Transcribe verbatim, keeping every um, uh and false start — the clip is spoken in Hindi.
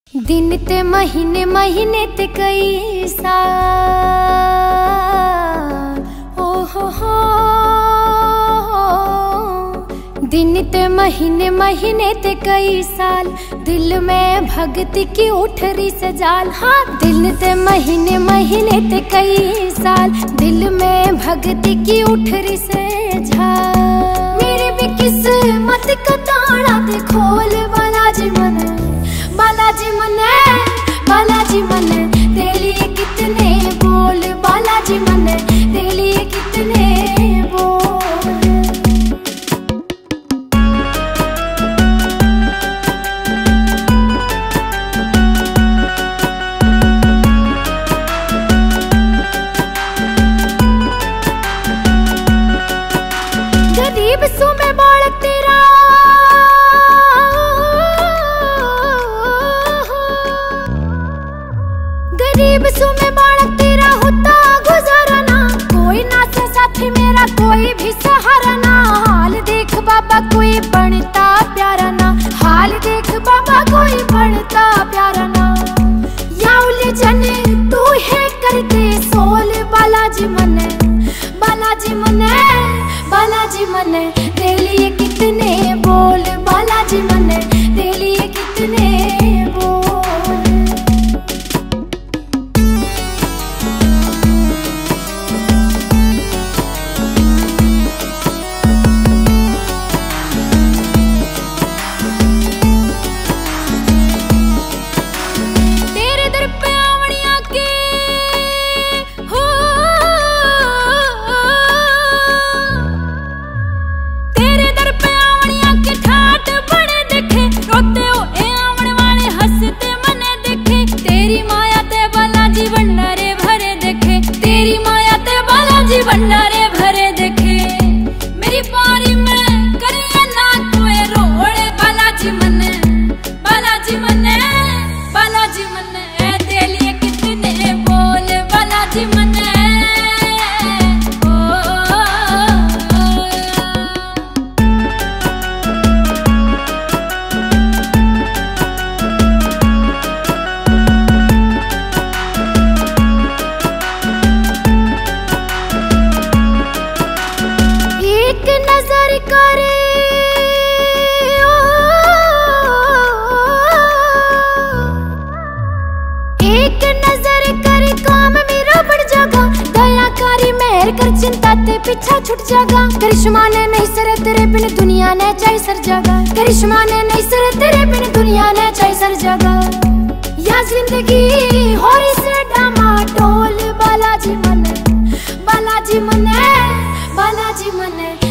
दिन ते महीने महीने ते कई साल, ओ हो हो। दिन ते महीने महीने ते कई साल, दिल में भक्ति की उठ रही सजाल। हाँ, दिन ते महीने महीने ते कई साल, दिल में भक्ति की उठ रही सजाल। मेरी भी किस्मत का ताला दे खोल बालाजी मन, बालाजी मने, बालाजी मने, तेरे लिए कितने बोल, बालाजी मने, तेरे लिए कितने बोल। गरीब सू में बालक तेरा, गरीब सू में बालक तेरा होता गुजारा ना, कोई ना सा साथी मेरा, कोई भी सहारा ना। हाल देख बाबा कोई बनता प्यारा ना, हाल देख बाबा कोई बनता प्यारा ना। या उलझन तू है करते सोल, बालाजी मने, बालाजी मने, बालाजी मने, तेरे लिए कितने बोल, बालाजी मने, तेरे लिए कितने बोल। भंडारे भरे देखे मेरी पारी में, करिए ना कोई रोड़, बालाजी मने, बालाजी मने, बालाजी मने, तेरे लिए कितने बोल, बालाजी मने। कर चिंता ते पीछा छुट जागा, करिश्मा ने नहीं सर तेरे बिन दुनिया ने चाहे सर जागा, करिश्मा ने नहीं सर तेरे बिन दुनिया ने चाहे सर जागा। या जिंदगी हो रही से डामा टोल, बालाजी मने, बालाजी मने, बालाजी मने।